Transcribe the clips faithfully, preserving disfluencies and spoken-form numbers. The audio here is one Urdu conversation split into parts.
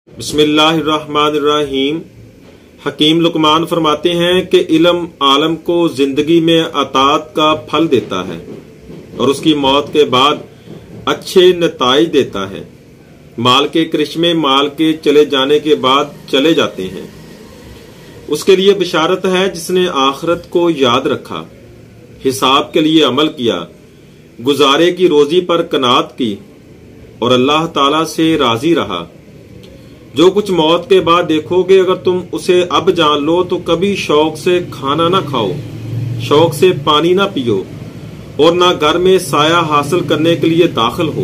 بسم اللہ الرحمن الرحیم۔ حکیم لقمان فرماتے ہیں کہ علم عالم کو زندگی میں اطاعت کا پھل دیتا ہے اور اس کی موت کے بعد اچھے نتائج دیتا ہے۔ مال کے کرشمے مال کے چلے جانے کے بعد چلے جاتے ہیں۔ اس کے لیے بشارت ہے جس نے آخرت کو یاد رکھا، حساب کے لیے عمل کیا، گزارے کی روزی پر قناعت کی اور اللہ تعالی سے راضی رہا۔ جو کچھ موت کے بعد دیکھو گے اگر تم اسے اب جان لو تو کبھی شوق سے کھانا نہ کھاؤ، شوق سے پانی نہ پیو اور نہ گھر میں سایہ حاصل کرنے کے لیے داخل ہو۔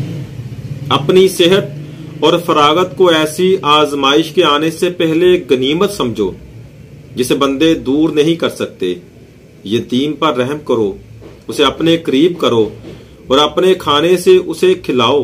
اپنی صحت اور فراغت کو ایسی آزمائش کے آنے سے پہلے غنیمت سمجھو جسے بندے دور نہیں کر سکتے۔ یتیم پر رحم کرو، اسے اپنے قریب کرو اور اپنے کھانے سے اسے کھلاؤ۔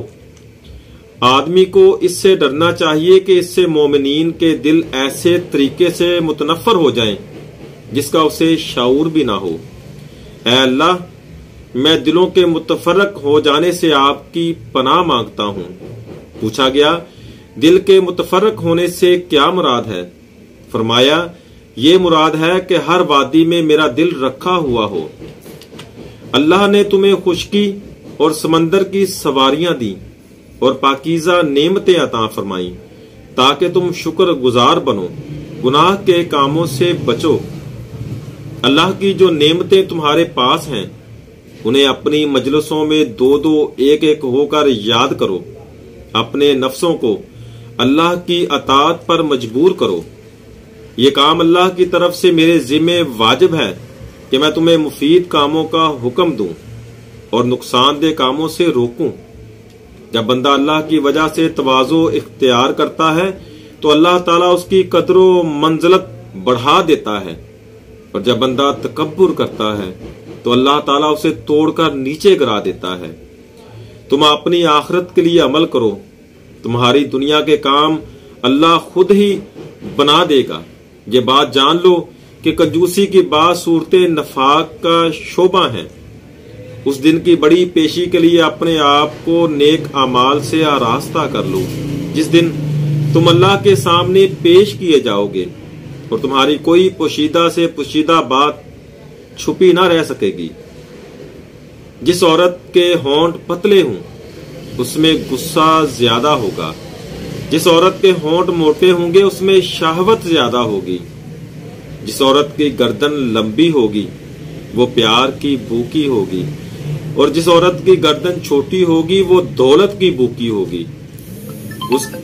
آدمی کو اس سے ڈرنا چاہیے کہ اس سے مومنین کے دل ایسے طریقے سے متنفر ہو جائیں جس کا اسے شعور بھی نہ ہو۔ اے اللہ، میں دلوں کے متفرق ہو جانے سے آپ کی پناہ مانگتا ہوں۔ پوچھا گیا، دل کے متفرق ہونے سے کیا مراد ہے؟ فرمایا، یہ مراد ہے کہ ہر وادی میں میرا دل رکھا ہوا ہو۔ اللہ نے تمہیں خشکی اور سمندر کی سواریاں دیں اور پاکیزہ نعمتیں عطا فرمائیں تاکہ تم شکر گزار بنو، گناہ کے کاموں سے بچو۔ اللہ کی جو نعمتیں تمہارے پاس ہیں انہیں اپنی مجلسوں میں دو دو ایک ایک ہو کر یاد کرو۔ اپنے نفسوں کو اللہ کی اطاعت پر مجبور کرو۔ یہ کام اللہ کی طرف سے میرے ذمہ واجب ہے کہ میں تمہیں مفید کاموں کا حکم دوں اور نقصان دہ کاموں سے روکوں۔ جب بندہ اللہ کی وجہ سے تواضع اختیار کرتا ہے تو اللہ تعالیٰ اس کی قدر و منزلت بڑھا دیتا ہے، اور جب بندہ تکبر کرتا ہے تو اللہ تعالیٰ اسے توڑ کر نیچے گرا دیتا ہے۔ تم اپنی آخرت کے لیے عمل کرو، تمہاری دنیا کے کام اللہ خود ہی بنا دے گا۔ یہ بات جان لو کہ کنجوسی کی بعض صورتیں نفاق کا شعبہ ہیں۔ اس دن کی بڑی پیشی کے لیے اپنے آپ کو نیک اعمال سے آراستہ کر لو جس دن تم اللہ کے سامنے پیش کیے جاؤ گے اور تمہاری کوئی پوشیدہ سے پوشیدہ بات چھپی نہ رہ سکے گی۔ جس عورت کے ہونٹ پتلے ہوں اس میں غصہ زیادہ ہوگا، جس عورت کے ہونٹ موٹے ہوں گے اس میں شہوت زیادہ ہوگی، جس عورت کی گردن لمبی ہوگی وہ پیار کی بھوکی ہوگی اور جس عورت کی گردن چھوٹی ہوگی وہ دولت کی بھوکی ہوگی۔ اس